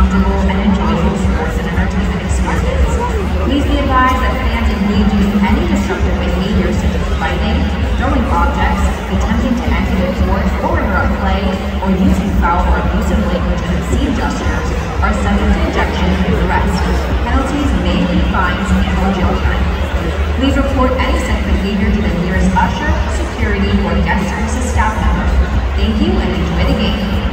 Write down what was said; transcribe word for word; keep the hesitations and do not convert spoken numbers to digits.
comfortable and enjoyable sports and entertainment experience. Please be advised that fans engaging in any disruptive behavior such as fighting, throwing objects, attempting to enter the court or interrupt play, or using foul or abusive language and obscene gestures are subject to ejection and arrest. Penalties may be fines or jail time. Please report any such behavior to the nearest usher, security, or guest services staff member. Thank you and enjoy the game.